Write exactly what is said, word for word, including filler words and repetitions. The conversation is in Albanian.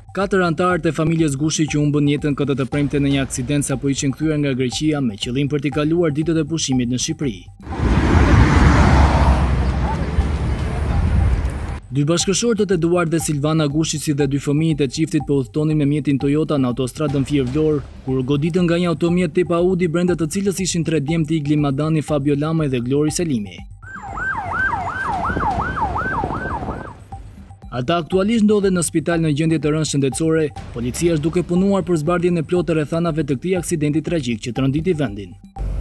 Katër anëtarët e familjes Gushi që humbën jetën këtë të premte në një aksident sapo ishin kthyer nga Greqia me qëllim për t'i kaluar ditët e pushimit në Shqipëri. Dy bashkëshortët Eduard dhe Silvana Gushi si dhe dy fëmijët e çiftit po udhtonin me mjetin Toyota në autostradën Fier-Vlorë, kur goditën nga një automjet tip Audi brenda të cilës ishin tre djemtë Igli Madani, Fabio Lamaj dhe Glori Selimi. Ata aktualisht ndodhen në spital në gjendje të rëndë shëndetësore, policia është duke punuar për zbardhjen e plotë të rrethanave të këtij aksidenti tragjik që tronditi vendin.